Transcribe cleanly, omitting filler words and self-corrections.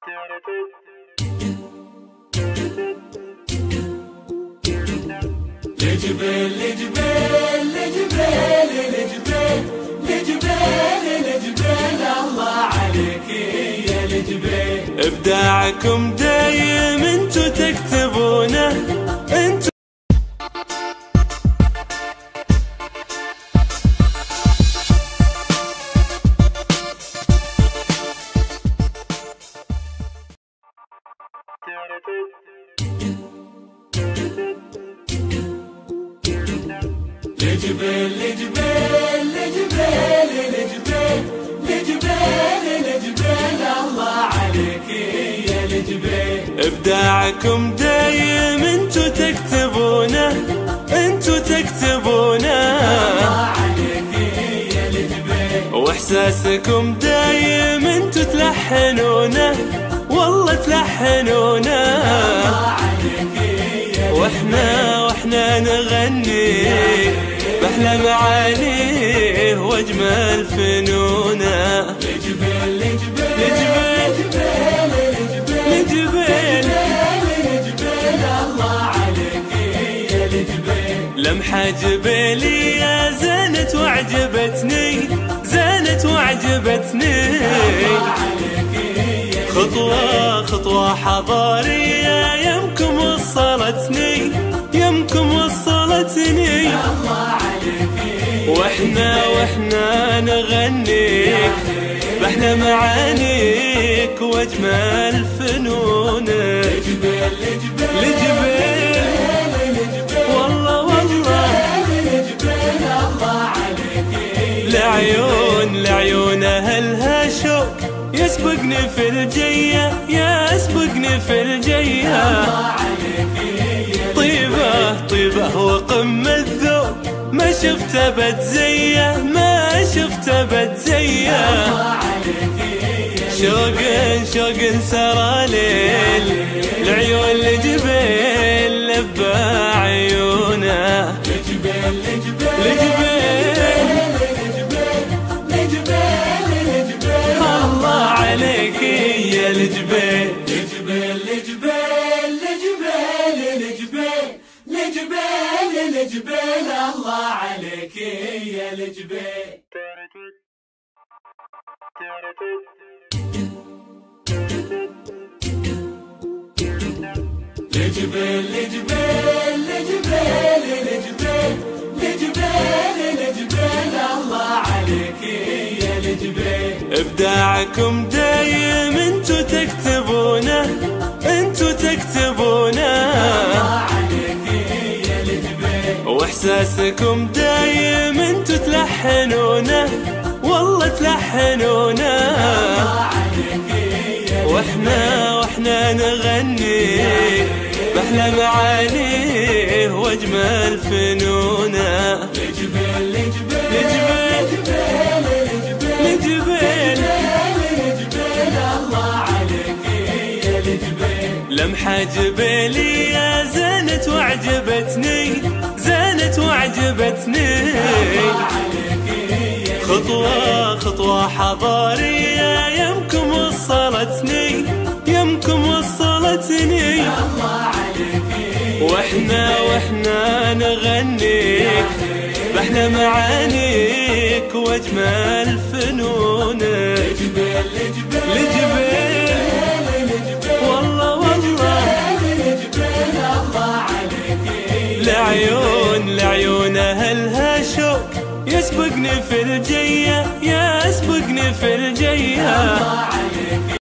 لجبال لجبال لجبال لجبال لجبال لجبال الله عليك يا لجبال. ابداعكم دايم انتو تكتبونه انتو. لجبال لجبال لجبال لجبال لجبال لجبال الله عليك يا لجبال. ابداعكم دايم انتو تكتبونه انتو تكتبونه الله عليك يا لجبال. واحساسكم دايم انتو تلحنونه والله تلحنونه. الله عليك يا لجبال. واحنا نغني بأحلى معانيه واجمل فنونه. لجبال لجبال لجبال لجبال لجبال الله عليك يا لجبال. لمحة جبيلية زانت وعجبتني زانت وعجبتني. خطوة خطوة حضارية يمكم وصلتني يمكم وصلتني. واحنا نغنيك بأحلى معانيك واجمل فنونك. لجبال لجبال لجبال والله والله لجبال الله عليك. لعيون أهلها شوق يسبقني في الجية يسبقني في الجية. طيبة وقمة ذوق ما شفته بتزيه ما شفته بتزيه. شوق سرى ليل العيون لجبال لبى عيونه. لجبال لجبال لجبال لجبال لجبال الله عليك يا لجبال. لجبال لجبال لجبال لجبال لجبال لجبال الله عليك يا لجبال. لجبال لجبال لجبال لجبال لجبال لجبال الله عليك يا لجبال. ابداعكم دايم انتو تكتبونه انتو تكتبونه. الله عليك يا لجبال. واحساسكم دايم انتو تلحنونه والله تلحنونه. الله عليك يا لجبال. واحنا نغني بأحلى معانيه واجمل فنونه. لجبال لجبال لجبال لجبال لجبال لجبال الله عليك يا لجبال. لمحة جبيلية زانت وعجبتني زانت وعجبتني. خطوة حضارية يمكم وصلتني يمكم وصلتني. واحنا نغنيك بأحلى معانيك واجمل فنونك. لجبال لجبال لجبال والله والله لجبال الله عليك. لعيون أهلها شوق يسبقني في الجية يسبقني في الجية.